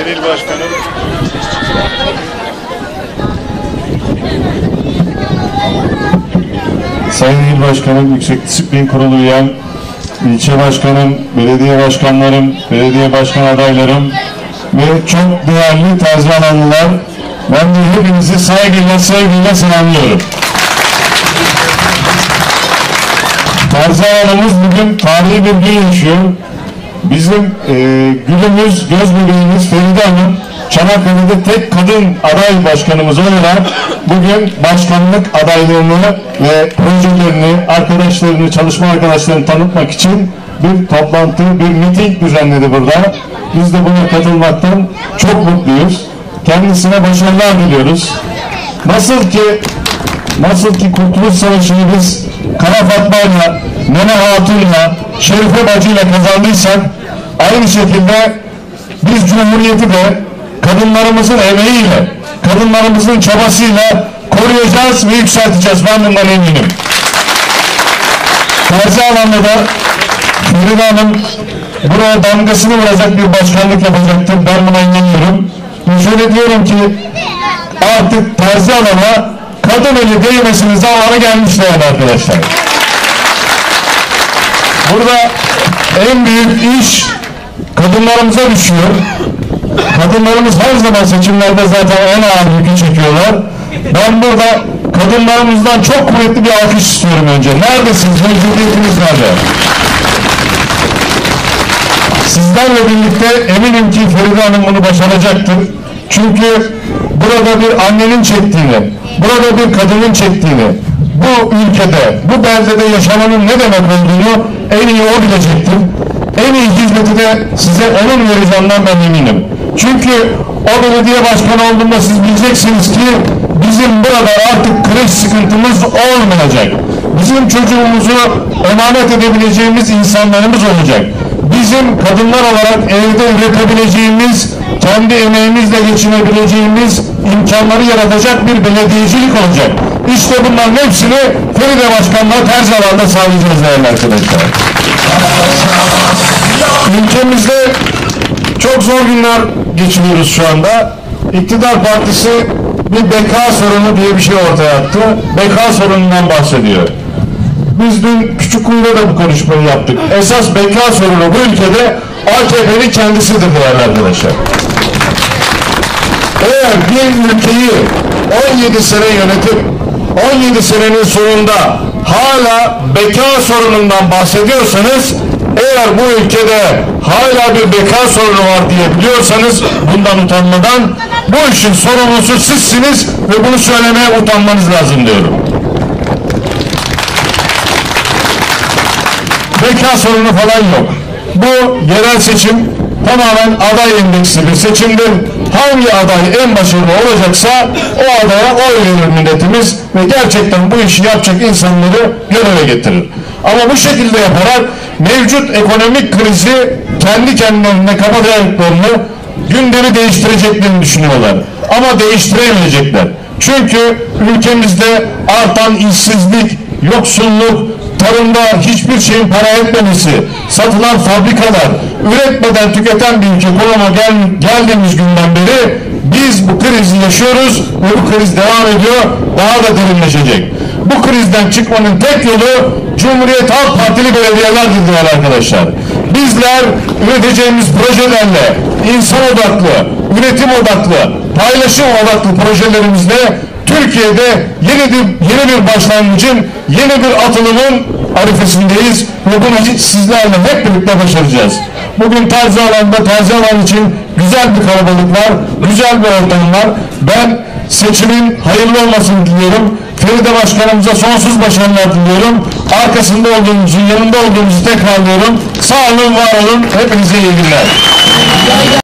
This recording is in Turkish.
İl Başkanım. Sayın İl Başkanım, Yüksek Disiplin Kurulu üyem, ilçe başkanım, belediye başkanlarım, belediye başkan adaylarım ve çok değerli terzi alanlılar, ben de hepinizi saygıyla, sevgiyle selamlıyorum. Terzi alanımız bugün tarihi bir gün yaşıyor. Bizim gülümüz, göz bebeğimiz Feride Hanım, Çanakkale'de tek kadın aday başkanımız olarak bugün başkanlık adaylığını ve projelerini, arkadaşlarını, çalışma arkadaşlarını tanıtmak için bir toplantı, bir miting düzenledi burada. Biz de buna katılmaktan çok mutluyuz. Kendisine başarılar diliyoruz. Nasıl ki Kurtuluş Savaşı'nı biz Kara Fatma'yla, Nene Hatun'la, Şerife Bacı'yla kazandıysak, aynı şekilde biz Cumhuriyeti de kadınlarımızın emeğiyle, kadınlarımızın çabasıyla koruyacağız ve yükselteceğiz. Ben bundan eminim. Terzi alanda da Feride Hanım buraya damgasını vuracak bir başkanlık yapacaktır. Ben buna inanıyorum. Şöyle diyorum ki artık terzi alana kadın eli değmesinin zamanı gelmiş değerli arkadaşlar. Burada en büyük iş kadınlarımıza düşüyor. Kadınlarımız her zaman seçimlerde zaten en ağır yükü çekiyorlar. Ben burada kadınlarımızdan çok kuvvetli bir alkış istiyorum önce. Neredesiniz? Mevcudiyetiniz nerede? Sizlerle birlikte eminim ki Feride Hanım bunu başaracaktır. Çünkü burada bir annenin çektiğini, burada bir kadının çektiğini, bu ülkede, bu beldede yaşamanın ne demek olduğunu en iyi o bilecektir. En iyi hizmeti de size onun vereceğinden ben eminim. Çünkü o belediye başkanı olduğunda siz bileceksiniz ki bizim burada artık kreş sıkıntımız olmayacak. Bizim çocuğumuzu emanet edebileceğimiz insanlarımız olacak. Bizim kadınlar olarak evde üretebileceğimiz, kendi emeğimizle geçinebileceğimiz imkanları yaratacak bir belediyecilik olacak. İşte bunların hepsini Feride Başkan'la terzi alanda sağlayacağız değerli arkadaşlar. Ülkemizde çok zor günler geçiriyoruz şu anda. İktidar Partisi bir beka sorunu diye bir şey ortaya attı. Beka sorunundan bahsediyor. Biz dün Küçükkuyu'da da bu konuşmayı yaptık. Esas beka sorunu bu ülkede AKP'nin kendisidir değerli arkadaşlar. Eğer bir ülkeyi 17 sene yönetip 17 senenin sonunda hala beka sorunundan bahsediyorsanız, eğer bu ülkede hala bir beka sorunu var diye biliyorsanız, bundan utanmadan bu işin sorumlusu sizsiniz ve bunu söylemeye utanmanız lazım diyorum. Beka sorunu falan yok. Bu yerel seçim tamamen aday endeksli bir seçimdir. Hangi aday en başarılı olacaksa o adaya oy verir milletimiz ve gerçekten bu işi yapacak insanları göreve getirir. Ama bu şekilde yaparak mevcut ekonomik krizi kendi kendilerine kapatacaklarını, gündemi değiştireceklerini düşünüyorlar. Ama değiştiremeyecekler. Çünkü ülkemizde artan işsizlik, yoksulluk, tarımda hiçbir şeyin para etmemesi, satılan fabrikalar, üretmeden tüketen bir ülke konuma geldiğimiz günden beri biz bu krizi yaşıyoruz ve bu kriz devam ediyor, daha da derinleşecek. Bu krizden çıkmanın tek yolu Cumhuriyet Halk Partili belediyelerdir değerli arkadaşlar. Bizler üreteceğimiz projelerle, insan odaklı, üretim odaklı, paylaşım odaklı projelerimizle Türkiye'de yeni bir başlangıcın, yeni bir atılımın arifesindeyiz ve bunu sizlerle hep birlikte başaracağız. Bugün terzi alan için güzel bir kalabalık var, güzel bir ortam var. Ben seçimin hayırlı olmasını diliyorum. Feride Başkanımıza sonsuz başarılar diliyorum. Arkasında olduğumuzu, yanında olduğumuzu tekrarlıyorum. Sağ olun, var olun. Hepinize iyi günler.